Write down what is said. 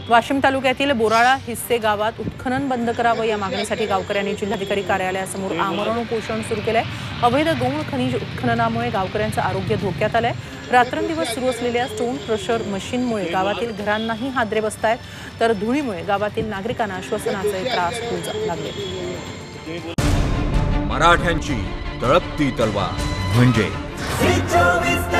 वाशिम तालुक्यातील बोराळा हिस्से गावात उत्खनन बंद करावं या मागणीसाठी गावकऱ्यांनी जिल्हाधिकारी कार्यालयासमोर आमरण उपोषण सुरू केलंय। अवैध गौण खनिज उत्खननामुळे गावकऱ्यांचं आरोग्य धोक्यात आलंय। रात्रंदिवस सुरू असलेल्या स्टोन क्रशर मशीनमुळे गावातील घरांनाही हादरे बसतायत, तर धुळीमुळे गावातील नागरिकांना श्वसनाचे त्रास होऊ लागले। मराठ्यांची तळपती तलवार म्हणजे